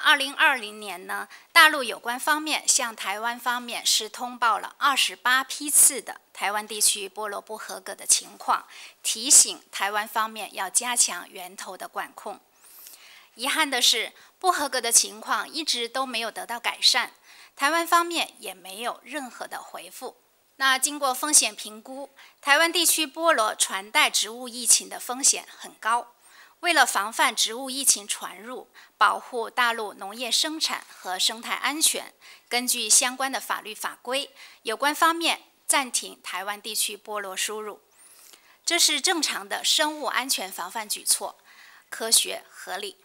2020年呢，大陆有关方面向台湾方面是通报了28批次的台湾地区菠萝不合格的情况，提醒台湾方面要加强源头的管控。遗憾的是，不合格的情况一直都没有得到改善，台湾方面也没有任何的回复。那经过风险评估，台湾地区菠萝传带植物疫情的风险很高。为了防范植物疫情传入，保护大陆农业生产和生态安全，根据相关的法律法规，有关方面暂停台湾地区菠萝输入。这是正常的生物安全防范举措，科学合理。